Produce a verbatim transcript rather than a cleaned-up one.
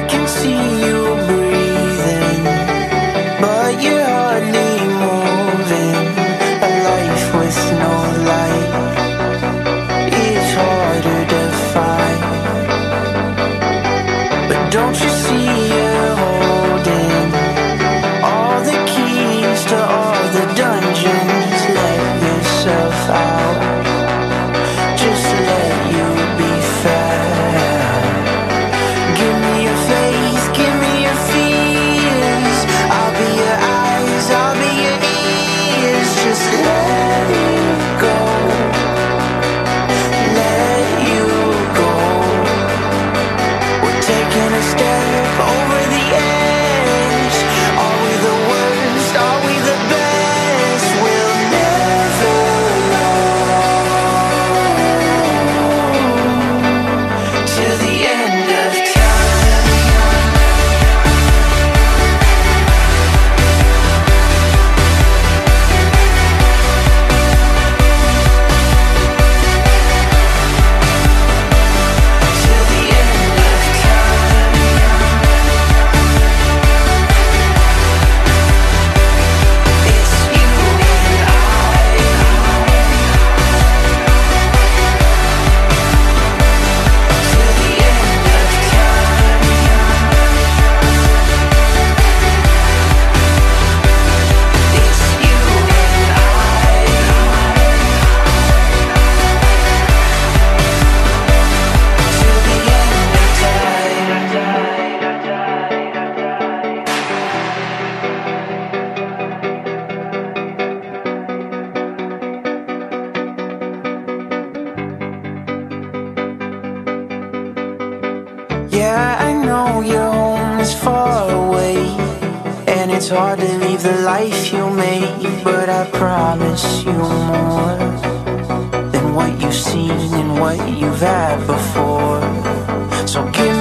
can see you breathing, but you're hardly moving. A life with no light is harder to find. But don't you see you're holding all the keys to all the dungeons? Let yourself out, just let you be fair. Give me your faith, give me your fears. I'll be your eyes, I'll be your ears. Just let it go, let you go. We're taking a step over the edge. Are we the worst? Are we the best? We'll never know till the end of time. Till the end of time. It's you and I. Till the end of time. It's you and I. Till the end of Yeah, I know your home is far away, and it's hard to leave the life you made. But I promise you more than what you've seen and what you've had before. So give